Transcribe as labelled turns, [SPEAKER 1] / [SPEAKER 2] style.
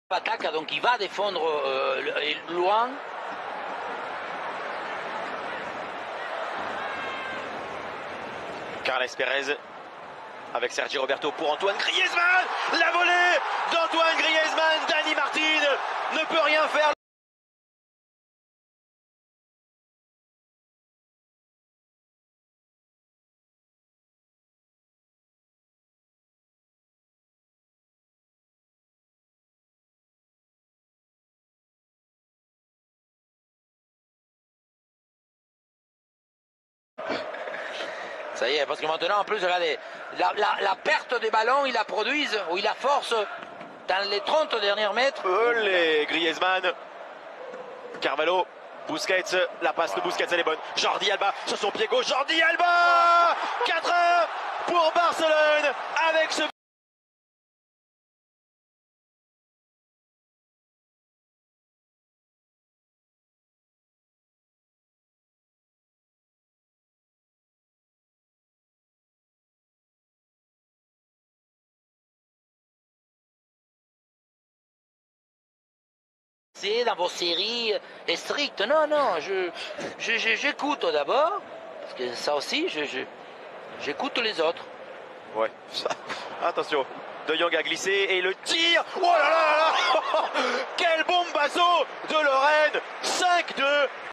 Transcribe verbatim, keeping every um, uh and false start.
[SPEAKER 1] Attaque, donc il va défendre euh, loin.
[SPEAKER 2] Carles Pérez avec Sergi Roberto pour Antoine Griezmann. La volée d'Antoine Griezmann. Dani Martin ne peut rien faire.
[SPEAKER 1] Ça y est, parce que maintenant, en plus, regardez, la, la, la perte des ballons, ils la produisent, ou ils la forcent dans les trente derniers mètres.
[SPEAKER 2] Euh, les Griezmann, Carvalho, Busquets, la passe de Busquets, elle est bonne. Jordi Alba sur son pied gauche, Jordi Alba quatre un pour Barcelone avec ce...
[SPEAKER 1] C'est dans vos séries est strict. Non, non, je, je, je, j'écoute d'abord, parce que ça aussi, je, je, j'écoute les autres.
[SPEAKER 2] Ouais, ça. Attention, De Jong a glissé et le tir. Oh là là là là. Quel bombazo de Lorraine. cinq deux